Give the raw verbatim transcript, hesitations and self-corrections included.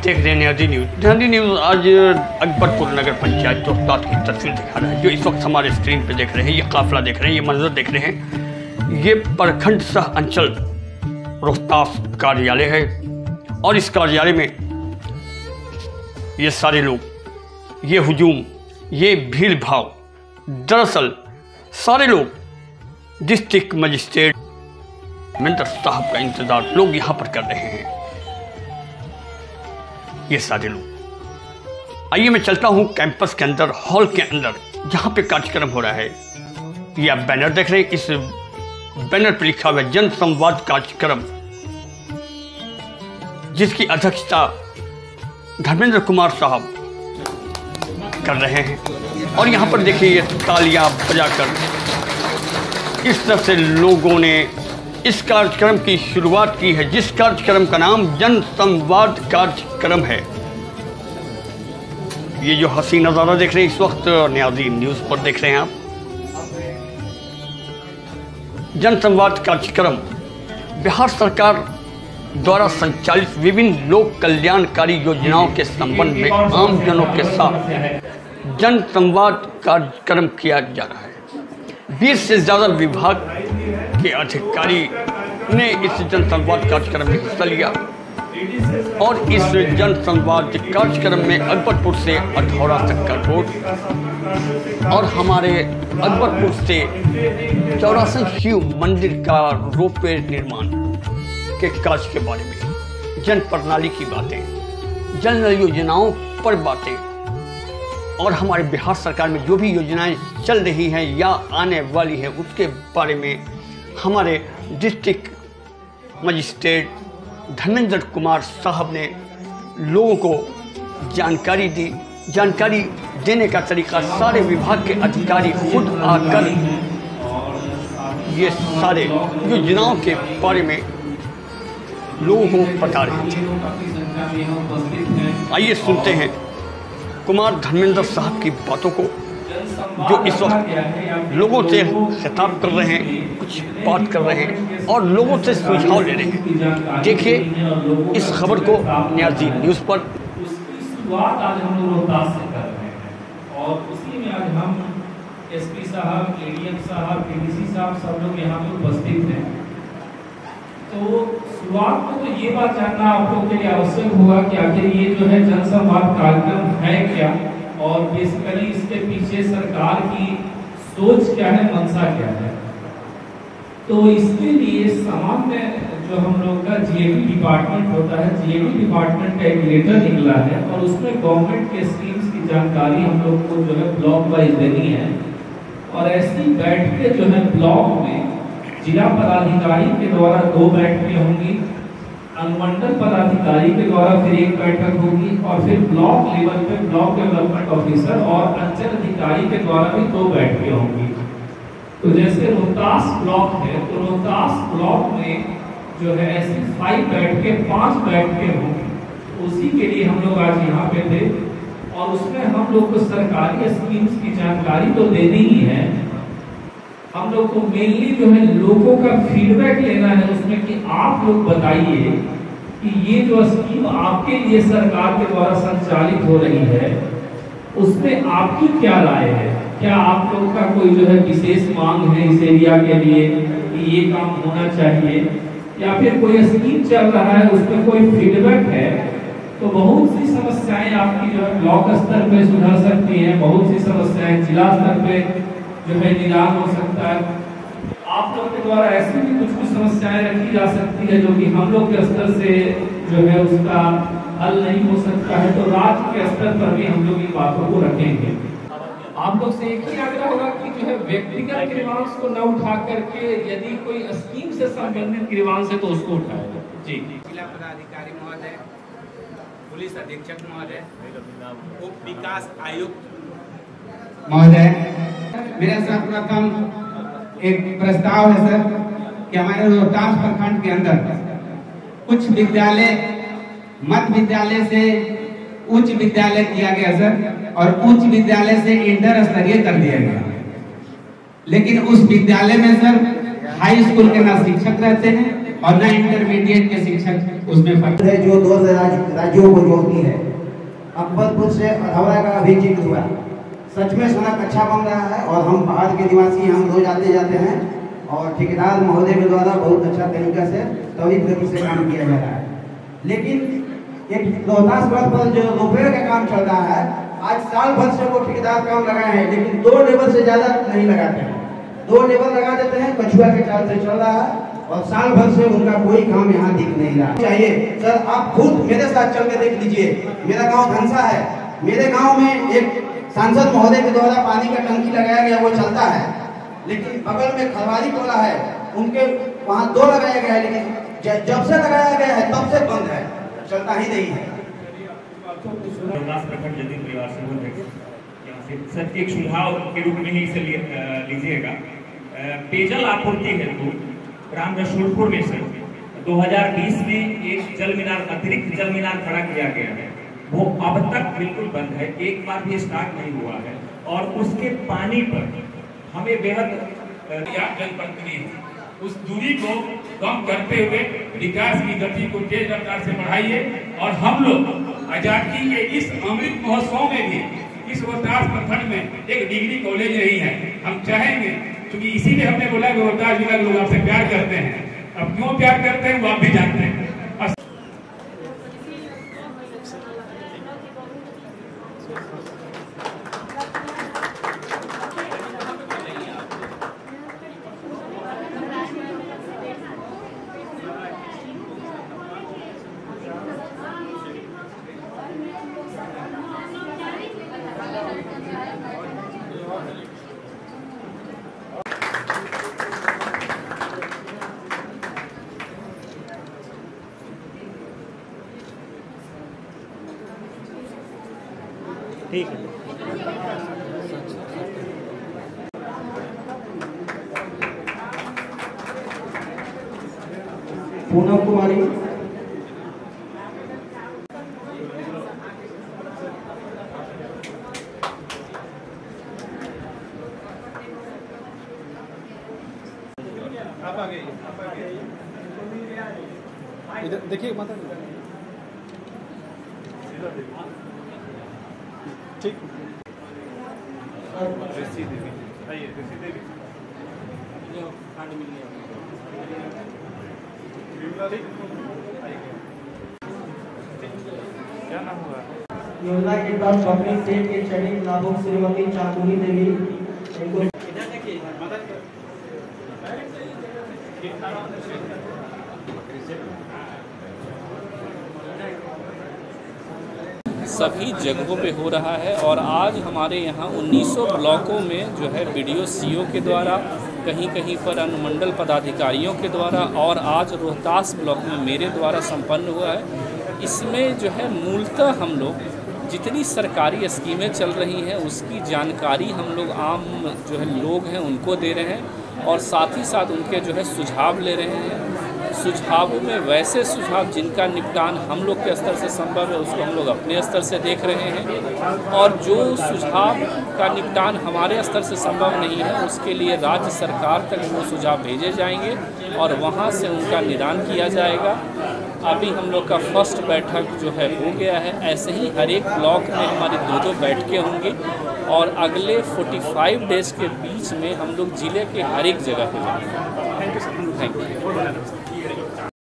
देख रहे हैं नयादी न्यूज़। नयादी न्यूज़ आज अकबरपुर नगर पंचायत रोहतास की तस्वीर दिखा रहा है। जो इस वक्त हमारे स्क्रीन पे देख रहे हैं, ये काफिला देख रहे हैं, ये मंजर देख रहे हैं, ये प्रखंड सह अंचल रोहतास कार्यालय है। और इस कार्यालय में ये सारे लोग, ये हुजूम, ये भीड़ भाव, दरअसल सारे लोग डिस्ट्रिक्ट मजिस्ट्रेट मिंदर साहब का इंतजार लोग यहाँ पर कर रहे हैं। ये सारे लोग, आइए मैं चलता हूँ कैंपस के अंदर, हॉल के अंदर, जहाँ पे कार्यक्रम हो रहा है। ये आप बैनर देख रहे हैं, इस बैनर पर लिखा हुआ है जन संवाद कार्यक्रम, जिसकी अध्यक्षता धर्मेंद्र कुमार साहब कर रहे हैं। और यहाँ पर देखिए, ये तालियां बजाकर इस तरफ से लोगों ने इस कार्यक्रम की शुरुआत की है, जिस कार्यक्रम का नाम जन संवाद कार्यक्रम है। ये जो हंसी नज़ारा देख रहे हैं इस वक्त नयादी न्यूज़ पर देख रहे हैं आप। जन संवाद कार्यक्रम बिहार सरकार द्वारा संचालित विभिन्न लोक कल्याणकारी योजनाओं के संबंध में आमजनों के साथ जन संवाद कार्यक्रम किया जा रहा है। बीस से ज़्यादा विभाग के अधिकारी ने इस जन संवाद कार्यक्रम में हिस्सा लिया। और इस जन संवाद कार्यक्रम में अकबरपुर से अधौरा तक का रोड और हमारे अकबरपुर से चौरासी शिव मंदिर का रोपवे निर्माण के कार्य के बारे में, जन प्रणाली की बातें, जन योजनाओं पर बातें, और हमारे बिहार सरकार में जो भी योजनाएं चल रही हैं या आने वाली हैं उसके बारे में हमारे डिस्ट्रिक्ट मजिस्ट्रेट धर्मेंद्र कुमार साहब ने लोगों को जानकारी दी। जानकारी देने का तरीका, सारे विभाग के अधिकारी खुद आकर ये सारे योजनाओं के बारे में लोगों को बता रहे थे। आइए सुनते हैं कुमार धर्मेंद्र साहब की बातों को, जो इस वक्त लोगों से खिताब कर रहे हैं, कुछ बात कर रहे हैं और लोगों से सुझाव ले रहे हैं। देखिए इस खबर को नयादी न्यूज़ पर। उसकी शुरुआत आज हम लोग रोहतास से कर रहे हैं और उसी में आज हम एसपी साहब, एडीएम साहब, डीडीसी साहब सब लोग यहाँ पे उपस्थित हैं। तो शुरुआत में तो ये बात जानना आप लोगों के लिए आवश्यक होगा कि आखिर ये जो है जन संवाद कार्यक्रम है क्या, और बेसिकली इसके पीछे सरकार की सोच क्या है, मंशा क्या है। तो इसके लिए सामान्य जो हम लोग का जीएडी डिपार्टमेंट होता है, जीएडी डिपार्टमेंट का एक लेटर निकला है और उसमें गवर्नमेंट के स्कीम्स की जानकारी हम लोग को जो है ब्लॉक वाइज देनी है। और ऐसी बैठकें जो है ब्लॉक में जिला पदाधिकारी के द्वारा दो बैठकें होंगी, अनुमंडल पदाधिकारी के द्वारा फिर एक बैठक होगी और फिर ब्लॉक लेवल पे ब्लॉक डेवलपमेंट ऑफिसर और अंचल अधिकारी के द्वारा भी दो बैठकें होंगी। तो जैसे रोहतास ब्लॉक है, तो रोहतास ब्लॉक में जो है ऐसी फाइव बैठकें, पांच बैठकें होंगी। उसी के लिए हम लोग आज यहाँ पे थे और उसमें हम लोग को सरकारी स्कीम्स की जानकारी तो देनी ही है। हम लोग को मेनली जो है लोगों का फीडबैक लेना है उसमें कि आप लोग बताइए कि ये जो स्कीम आपके लिए सरकार के द्वारा संचालित हो रही है उसमें आपकी क्या राय है। क्या आप लोग का कोई जो है विशेष मांग है इस एरिया के लिए कि ये काम होना चाहिए, या फिर कोई स्कीम चल रहा है उसमें कोई फीडबैक है। तो बहुत सी समस्याएं आपकी जो है ब्लॉक स्तर पे सुधर सकती हैं, बहुत सी समस्याएं जिला स्तर पे जो है निदान हो सकता है। आप लोग के द्वारा ऐसी भी कुछ कुछ समस्याएं रखी जा सकती है जो कि हम लोग के स्तर से जो है उसका हल नहीं हो सकता है, तो राज्य के स्तर पर भी हम लोग इन बातों को रखेंगे। आप लोग से एक ही आग्रह होगा कि जो है व्यक्तिगत ग्रीवांस को न उठा करके यदि कोई स्कीम से संबंधित ग्रीवांस है तो उसको उठाएगा। जी, जिला पदाधिकारी महोदय, पुलिस अधीक्षक महोदय, उप विकास आयुक्त महोदय, मेरे सर्वप्रथम एक प्रस्ताव है सर कि हमारे रोहतास प्रखंड के अंदर कुछ विद्यालय मध्य विद्यालय से उच्च विद्यालय किया गया सर, और उच्च विद्यालय से इंटर स्तरीय कर दिया गया। लेकिन उस विद्यालय में सर हाई स्कूल के ना शिक्षक रहते हैं और न इंटरमीडिएट के शिक्षक उसमें पढ़ते है जो दो राज्यों को जोड़ती है। अकबरपुर से हावड़ा का अभी जिक्र हुआ, सच में सड़क अच्छा बन रहा है और हम पहाड़ के निवासी हम रोज आते जाते हैं और ठेकेदार महोदय के द्वारा बहुत अच्छा तरीका से त्वरित गति से काम किया जा रहा है। लेकिन एक रोहतास रोड पर जो रोपवे का काम चल रहा है, आज साल भर से वो ठेकेदार काम लगाए हैं, लेकिन दो लेबर से ज्यादा नहीं लगाते हैं। दो लेबर लगा देते हैं, कछुआ के चाल से चल रहा है और साल भर से उनका कोई काम यहाँ दिख नहीं रहा। चाहिए सर, आप खुद मेरे साथ चल के देख लीजिए। मेरा गाँव धनसा है, मेरे गाँव में एक सांसद महोदय के द्वारा पानी का टंकी लगाया गया, वो चलता है, लेकिन बगल में खरवारी टोला है, उनके वहाँ दो लगाया गया है, लेकिन जब से लगाया गया है तब से बंद है, चलता ही नहीं है। सर एक सुझाव के रूप में ही इसे लीजिएगा। पेयजल आपूर्ति हेतु राम रसूलपुर में सर दो हज़ार बीस में एक जल मीनार, अतिरिक्त जल मीनार खड़ा किया गया है, वो अब तक बिल्कुल बंद है, एक बार भी स्टार्ट नहीं हुआ है और उसके पानी पर हमें बेहद जनप्रतिनिधि उस दूरी को कम करते हुए विकास की गति को तेज रफ्तार से बढ़ाइए। और हम लोग आजादी के इस अमृत महोत्सव में भी इस रोहतास प्रखंड में एक डिग्री कॉलेज नहीं है, हम चाहेंगे, क्योंकि इसीलिए हमने बोला कि रोहतास जिला के लोग आपसे प्यार करते हैं। अब क्यों प्यार करते हैं वो आप भी जानते हैं। ठीक है। पूनम कुमारी, आप आ गए, आप आ गए। इधर देखिए माता ठीक। ऋषि देवी आइए, ऋषि देवी क्या नाम हुआ? योजना के तहत पब्लिक सेट के चयनित लाभुक श्रीमती चांदनी देवी इनको सभी जगहों पे हो रहा है और आज हमारे यहाँ उन्नीस सौ ब्लॉकों में जो है बीडीओ सीओ के द्वारा, कहीं कहीं पर अनुमंडल पदाधिकारियों के द्वारा और आज रोहतास ब्लॉक में मेरे द्वारा संपन्न हुआ है। इसमें जो है मूलतः हम लोग जितनी सरकारी स्कीमें चल रही हैं उसकी जानकारी हम लोग आम जो है लोग हैं उनको दे रहे हैं और साथ ही साथ उनके जो है सुझाव ले रहे हैं। सुझावों में वैसे सुझाव जिनका निपटान हम लोग के स्तर से संभव है उसको हम लोग अपने स्तर से देख रहे हैं और जो सुझाव का निपटान हमारे स्तर से संभव नहीं है उसके लिए राज्य सरकार तक वो सुझाव भेजे जाएंगे और वहाँ से उनका निदान किया जाएगा। अभी हम लोग का फर्स्ट बैठक जो है हो गया है, ऐसे ही हर एक ब्लॉक में हमारी दो दो बैठकें होंगी और अगले पैंतालीस डेज के बीच में हम लोग ज़िले के हर एक जगह हो जाएंगे। Thank you.